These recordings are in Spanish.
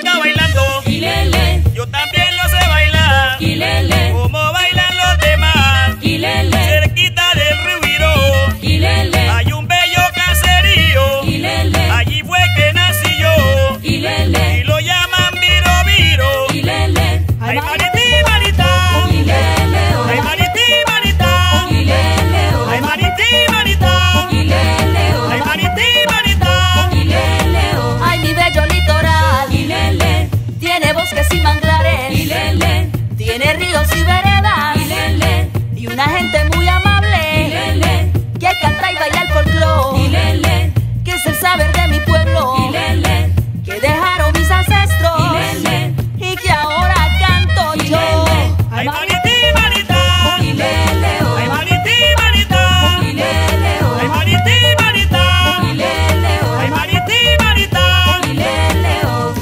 loca bailando. Quilele, Yo también lo sé bailar. quilele, Como bailan los demás. quilele, Cerquita del Rubiro quilele, hay un bello caserío. quilele, Allí fue que nací yo. quilele, Y lo llaman Viro Viro. quilele, Ay, manití, manita. quilele, Ay, manití, manita. quilele, Ay, manití, manita. quilele, Ay, manití, manita. quilele, Ay, mi bello litoral, quilele, tiene bosques y manglares, quilele, tiene ríos y veredas, quilele, y una gente muy amable, quilele, que canta y baila el folclor, quilele, que es el saber de mi pueblo, quilele, que dejaron mis ancestros, quilele, y que ahora canto yo. quilele, Ay, manití, manita. quilele, Ay, manití, manita. quilele, Ay, manití, manita. quilele, Ay, manití, manita. quilele,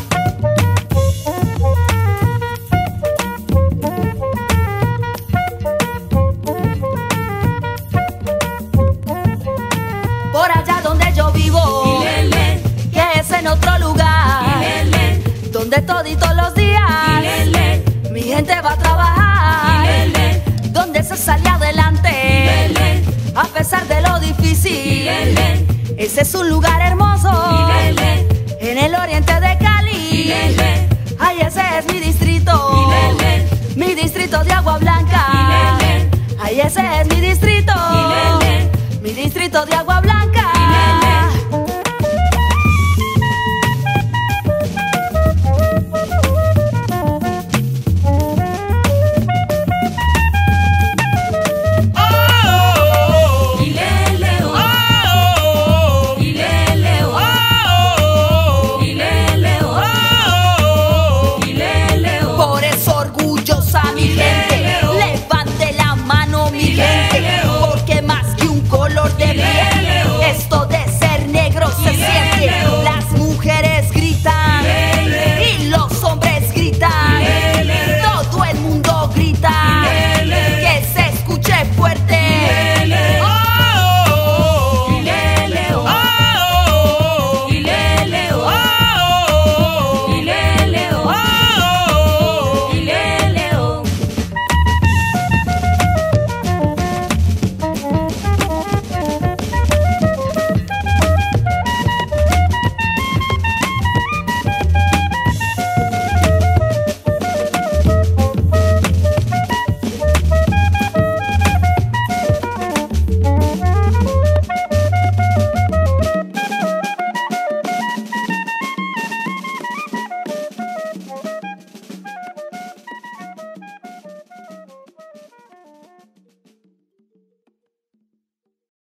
Por allá donde yo vivo, quilele, que es en otro lugar, quilele, donde toditos los días quilele, mi gente va a trabajar, quilele, donde se sale adelante quilele, a pesar de lo difícil. quilele, Ese es un lugar hermoso